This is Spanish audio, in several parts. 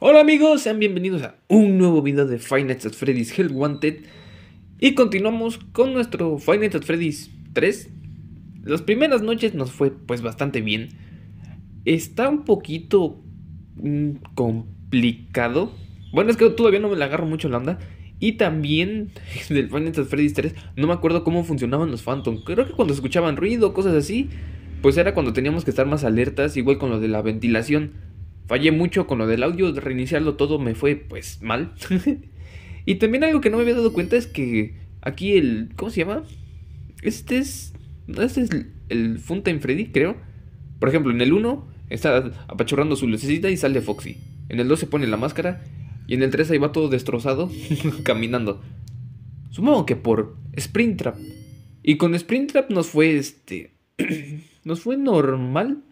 Hola amigos, sean bienvenidos a un nuevo video de Five Nights at Freddy's Help Wanted. Y continuamos con nuestro Five Nights at Freddy's 3. Las primeras noches nos fue pues bastante bien. Está un poquito complicado. Bueno, es que todavía no me le agarro mucho la onda. Y también del Five Nights at Freddy's 3 no me acuerdo cómo funcionaban los Phantom. Creo que cuando escuchaban ruido, cosas así, pues era cuando teníamos que estar más alertas. Igual con lo de la ventilación. Fallé mucho con lo del audio, de reiniciarlo todo me fue pues mal. Y también algo que no me había dado cuenta es que aquí el... ¿Cómo se llama? Este es el Funtime Freddy, creo. Por ejemplo, en el 1 está apachurrando su lucecita y sale Foxy. En el 2 se pone la máscara. Y en el 3 ahí va todo destrozado, caminando. Supongo que por Springtrap. Y con Springtrap nos fue nos fue normal.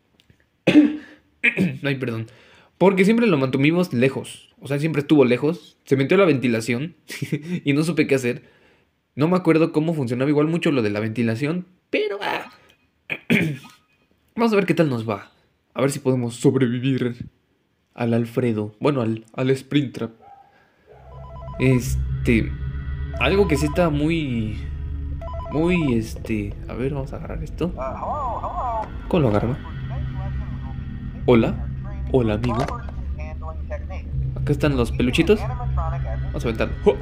Ay, perdón. Porque siempre lo mantuvimos lejos. O sea, siempre estuvo lejos. Se metió la ventilación y no supe qué hacer. No me acuerdo cómo funcionaba igual mucho lo de la ventilación. Pero vamos a ver qué tal nos va. A ver si podemos sobrevivir al Alfredo. Bueno, al Springtrap. Algo que sí está muy... A ver, vamos a agarrar esto. ¿Cómo lo agarro? Hola, hola amigo. Acá están los peluchitos. Vamos a aventarlo. ¡Oh!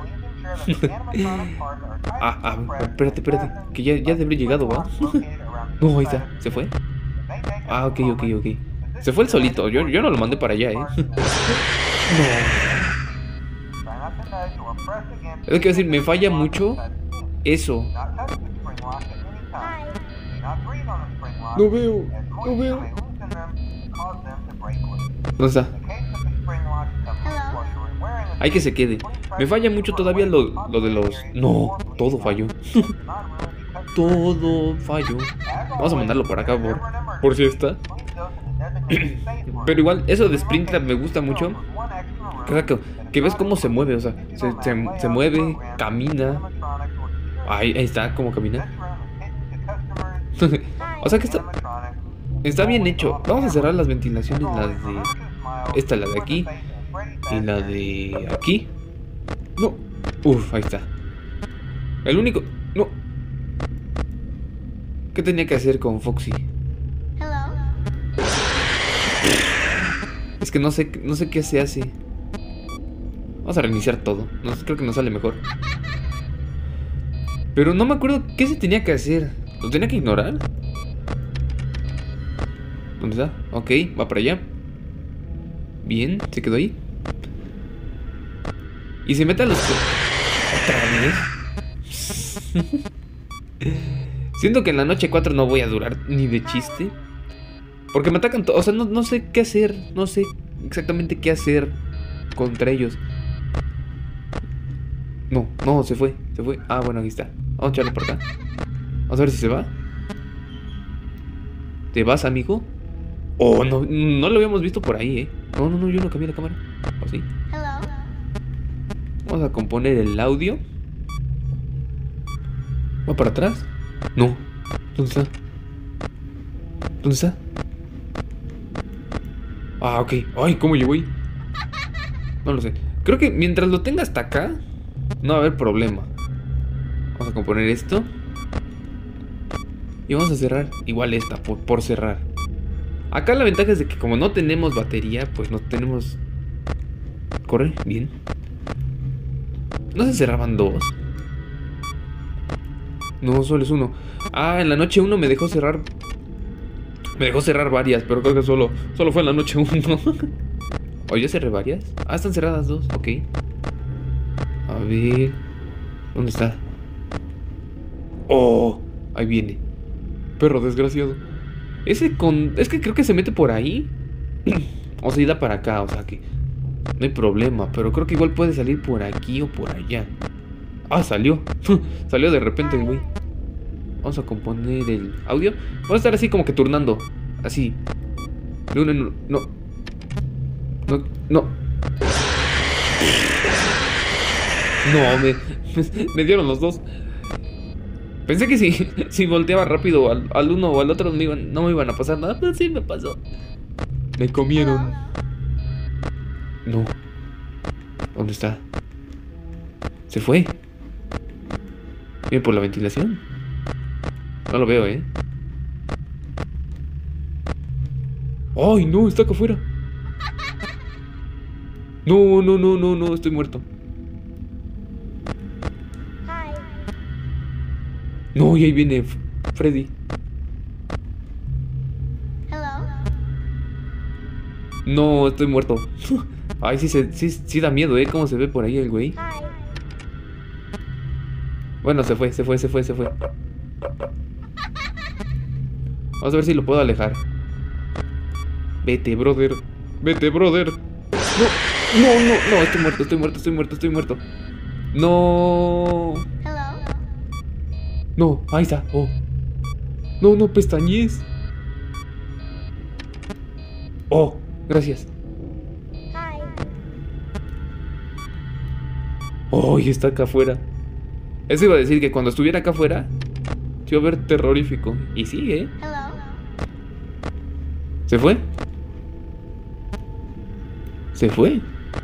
Espérate, que ya debe haber llegado, ¿va? No, ahí está, ¿se fue? Ok. Se fue el solito, yo no lo mandé para allá, No. Es que decir, me falla mucho eso. No veo. ¿Dónde está? Hay que se quede. Me falla mucho todavía lo de los... No, todo falló. Todo falló. Vamos a mandarlo por acá por si está. Pero igual, eso de Springtrap me gusta mucho. Que ves cómo se mueve, o sea, se mueve, camina. Ahí está, cómo camina. O sea que está bien hecho. Vamos a cerrar las ventilaciones, las de... Esta, la de aquí. Y la de aquí. No. Uf, ahí está. El único... No. ¿Qué tenía que hacer con Foxy? Es que no sé qué se hace. Vamos a reiniciar todo. Creo que nos sale mejor. Pero no me acuerdo qué se tenía que hacer. ¿Lo tenía que ignorar? ¿Dónde está? Ok, va para allá. Bien, se quedó ahí. Y se mete a los... ¿Otra vez? Siento que en la noche 4 no voy a durar ni de chiste. Porque me atacan todos. O sea, no sé qué hacer. No sé exactamente qué hacer contra ellos. No, se fue. Ah, bueno, aquí está. Vamos a echarle por acá. Vamos a ver si se va. ¿Te vas, amigo? Oh, no lo habíamos visto por ahí, No, yo no cambié la cámara. ¿O sí? Vamos a componer el audio. ¿Va para atrás? No. ¿Dónde está? Ah, ok. Ay, ¿cómo llegó ahí? No lo sé. Creo que mientras lo tenga hasta acá no va a haber problema. Vamos a componer esto. Y vamos a cerrar igual esta, por cerrar. Acá la ventaja es de que como no tenemos batería, pues no tenemos... Corre, bien. ¿No se cerraban dos? No, solo es uno. Ah, en la noche 1 me dejó cerrar... Me dejó cerrar varias, pero creo que solo fue en la noche 1. ¿O ya cerré varias? Ah, están cerradas dos, ok. A ver... ¿Dónde está? ¡Oh! Ahí viene. Perro desgraciado. Es que creo que se mete por ahí. O se da para acá, o sea que no hay problema. Pero creo que igual puede salir por aquí o por allá. Ah, salió. Salió de repente, güey. Vamos a componer el audio. Vamos a estar así como que turnando. Así. No. No, me dieron los dos. Pensé que si volteaba rápido al uno o al otro no me iban a pasar nada, pero sí me pasó. Me comieron. No. ¿Dónde está? Se fue. Viene por la ventilación. No lo veo, ¿eh? ¡Ay, no! Está acá afuera. No, no, no, no, no. Estoy muerto. No, y ahí viene Freddy. No, estoy muerto. Ay, sí da miedo, ¿eh? Cómo se ve por ahí el güey. Bueno, se fue. Vamos a ver si lo puedo alejar. Vete, brother. Vete, brother. No, estoy muerto. No. No, ahí está. Oh. No, pestañez. Oh, gracias. Oh, y está acá afuera. Eso iba a decir que cuando estuviera acá afuera se iba a ver terrorífico. Y sí, ¿eh? ¿Se fue? ¿Se fue?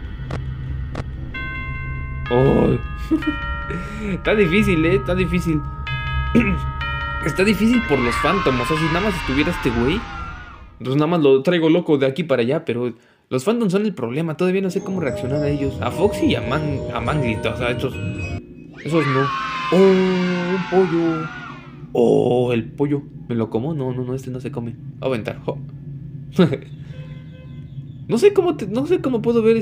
Oh. Está difícil, está difícil. Está difícil por los Phantom. O sea, si nada más estuviera este güey, pues nada más lo traigo loco de aquí para allá. Pero los Phantom son el problema. Todavía no sé cómo reaccionar a ellos. A Foxy y a Manglit. O sea, esos no. Oh, un pollo. Oh, el pollo. ¿Me lo como? No, este no se come. Voy a aventar. Oh. No sé cómo puedo ver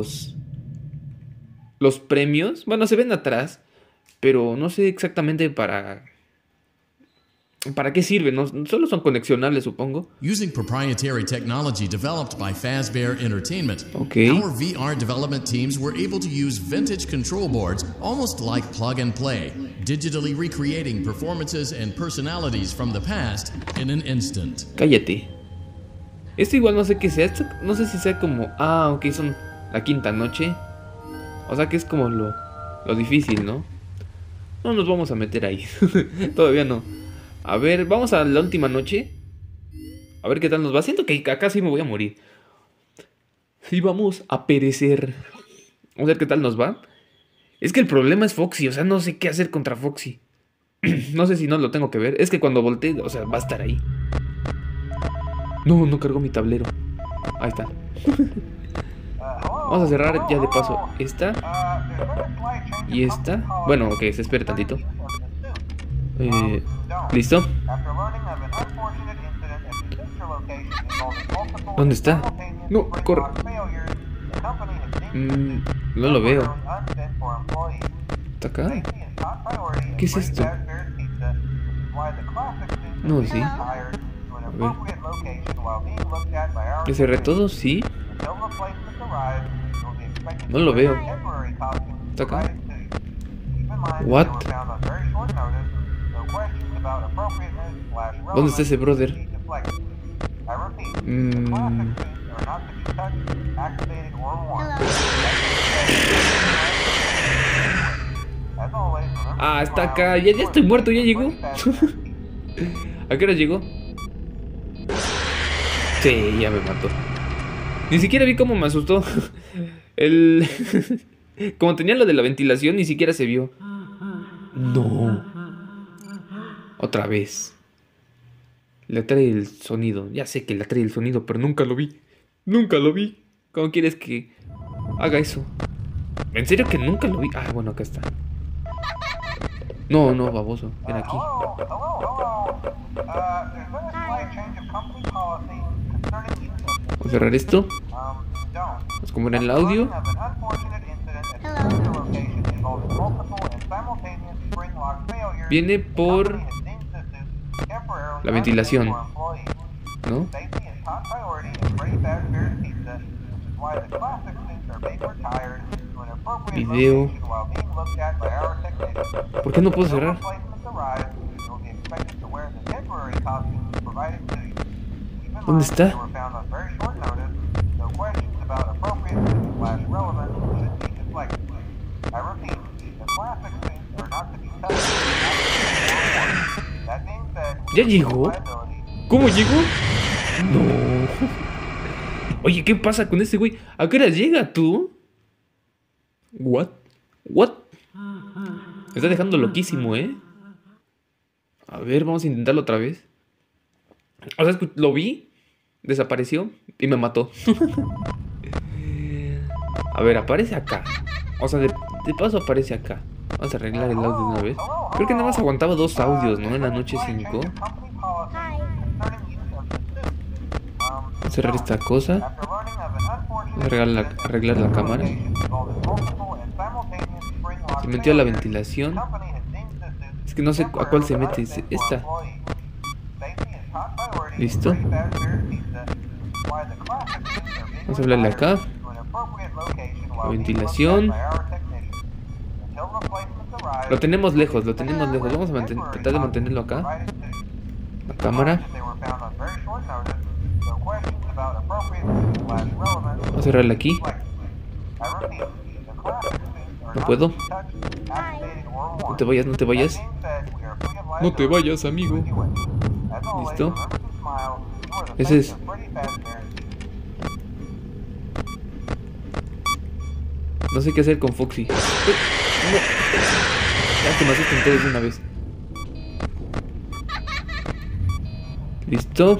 los premios. Bueno, se ven atrás, pero no sé exactamente para qué sirven. No, solo son coleccionables, supongo. Using proprietary technology developed by Fazbear Entertainment, okay. Our VR development teams were able to use vintage control boards almost like plug and play, digitally recreating performances and personalities from the past in an instant. Cállate. Esto igual no sé qué sea. Esto no sé si sea como... Ah, ok, son la quinta noche. O sea que es como lo difícil, ¿no? No nos vamos a meter ahí. Todavía no. A ver, vamos a la última noche. A ver qué tal nos va. Siento que acá sí me voy a morir. Sí, vamos a perecer. Vamos a ver qué tal nos va. Es que el problema es Foxy. O sea, no sé qué hacer contra Foxy. No sé si no lo tengo que ver. Es que cuando voltee, o sea, va a estar ahí. No cargó mi tablero. Ahí está. Vamos a cerrar ya de paso esta. Y esta. Bueno, ok, se espere tantito. ¿Listo? ¿Dónde está? No, corre. No lo veo. ¿Está acá? ¿Qué es esto? No, sí. A ver. ¿Le cerré todo? Sí. No lo veo. ¿Está acá? What? ¿Dónde está ese brother? Ah, está acá. Ya estoy muerto, ya llegó. ¿A qué hora llegó? Sí, ya me mató. Ni siquiera vi cómo me asustó. Como tenía lo de la ventilación, ni siquiera se vio. No. Otra vez. Le atrae el sonido. Ya sé que le atrae el sonido, pero nunca lo vi. Nunca lo vi. ¿Cómo quieres que haga eso? ¿En serio que nunca lo vi? Ah, bueno, acá está. No, baboso. Ven aquí. Vamos a cerrar esto. Vamos a poner el audio. Viene por la ventilación, ¿no? Video. ¿Por qué no puedo cerrar? ¿Dónde está? ¿Ya llegó? ¿Cómo llegó? No. Oye, ¿qué pasa con ese güey? ¿A qué hora llega tú? What? What? Me está dejando loquísimo, ¿eh? A ver, vamos a intentarlo otra vez. O sea, lo vi, desapareció y me mató. A ver, aparece acá. O sea, de paso aparece acá. Vamos a arreglar el audio de una vez. Creo que nada más aguantaba 2 audios, ¿no? En la noche 5. Vamos a cerrar esta cosa. Vamos a arreglar la cámara. Se metió a la ventilación. Es que no sé a cuál se mete. Esta. Listo. Vamos a hablarle acá. La ventilación. Lo tenemos lejos, Vamos a tratar de mantenerlo acá. La cámara. Vamos a cerrarla aquí. No puedo. No te vayas, no te vayas. No te vayas, amigo. Listo. Ese es. No sé qué hacer con Foxy. No. Ya que me asustan todos de una vez. Listo.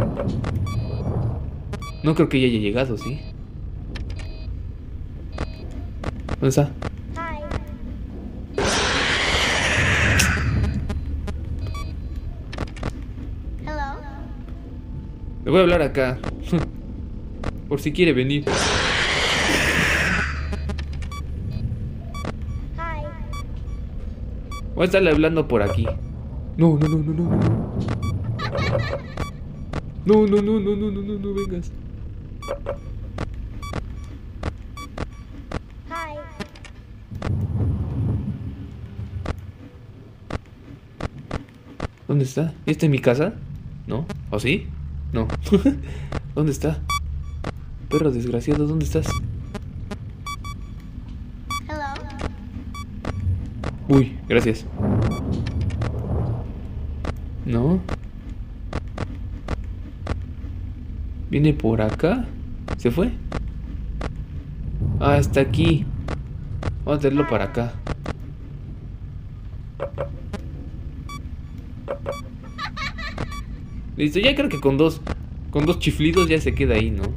No creo que ya haya llegado, ¿sí? ¿Dónde está? Le voy a hablar acá. Por si quiere venir. Voy a estarle hablando por aquí. No, no, no, no, no, no. No, no, no, no, no, no, no, no vengas. ¿Dónde está? ¿Está en mi casa? ¿No? ¿O sí? No. ¿Dónde está? Perro desgraciado, ¿dónde estás? Uy, gracias. ¿No? ¿Viene por acá? ¿Se fue? Ah, está aquí. Vamos a hacerlo para acá. Listo, ya creo que con dos chiflidos ya se queda ahí, ¿no?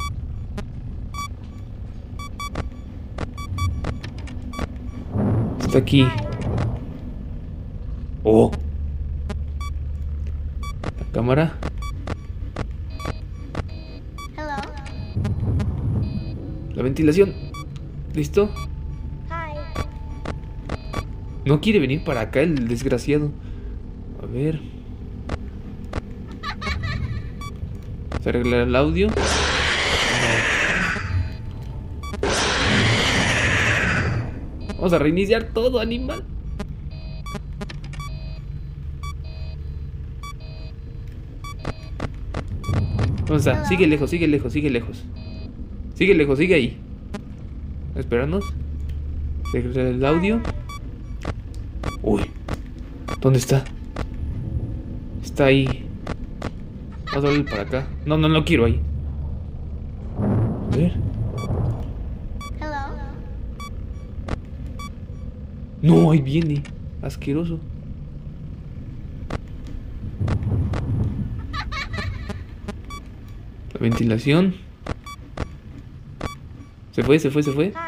Está aquí. Oh. La cámara. La ventilación. ¿Listo? No quiere venir para acá el desgraciado. A ver. Vamos a arreglar el audio. No. Vamos a reiniciar todo, animal. ¿Dónde está? Sigue lejos, sigue lejos, sigue lejos. Sigue lejos, sigue ahí. Esperanos. Arreglar el audio. Uy. ¿Dónde está? Está ahí. Vamos a darle para acá. No, no, no quiero ahí. A ver. No, ahí viene. Asqueroso. La ventilación. Se fue, se fue, se fue.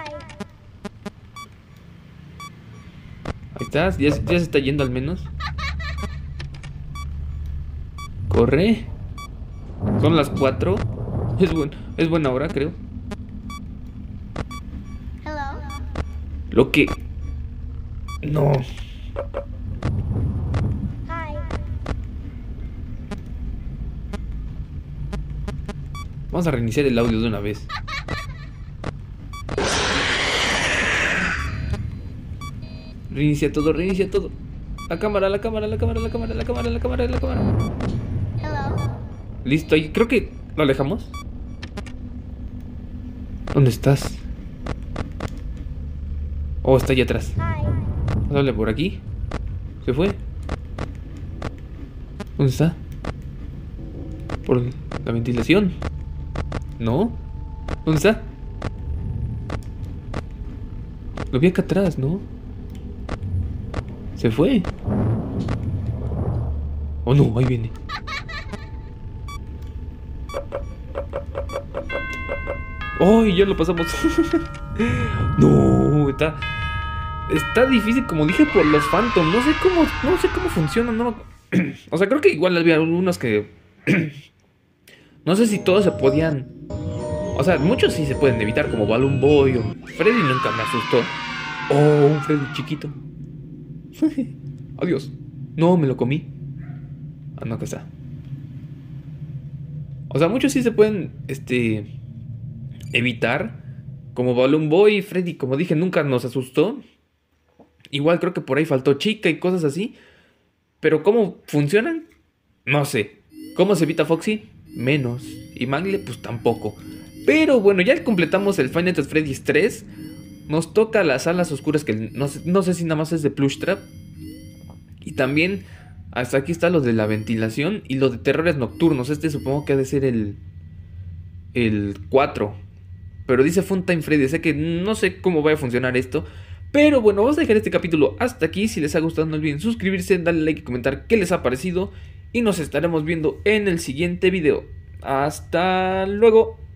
Ahí estás. Ya se está yendo al menos. Corre. Son las 4. Es buena hora, creo. Lo que... No. Vamos a reiniciar el audio de una vez. Reinicia todo, reinicia todo. La cámara, la cámara, la cámara, la cámara, la cámara, la cámara, la cámara. Listo, ahí creo que lo alejamos. ¿Dónde estás? Oh, está allá atrás. Vamos a darle por aquí. ¿Se fue? ¿Dónde está? ¿Por la ventilación? ¿No? ¿Dónde está? Lo vi acá atrás, ¿no? Se fue. Oh no, ahí viene. ¡Ay, ya lo pasamos! No, está difícil, como dije, por los Phantom. No sé cómo funcionan. No, o sea, creo que igual había algunos que no sé si todos se podían. O sea, muchos sí se pueden evitar, como Balloon Boy o Freddy nunca me asustó. Oh, un Freddy chiquito. Adiós. No, me lo comí. Ah, no, acá está. O sea, muchos sí se pueden, evitar. Como Balloon Boy y Freddy, como dije, nunca nos asustó. Igual creo que por ahí faltó Chica y cosas así. Pero ¿cómo funcionan? No sé. ¿Cómo se evita Foxy? Menos. Y Mangle, pues tampoco. Pero bueno, ya completamos el Five Nights at Freddy's 3. Nos toca las salas oscuras, que no sé si nada más es de Plush Trap. Y también hasta aquí está lo de la ventilación y lo de terrores nocturnos. Supongo que ha de ser el 4. Pero dice Funtime Freddy, sé que no sé cómo va a funcionar esto. Pero bueno, vamos a dejar este capítulo hasta aquí. Si les ha gustado, no olviden suscribirse, darle like y comentar qué les ha parecido. Y nos estaremos viendo en el siguiente video. Hasta luego.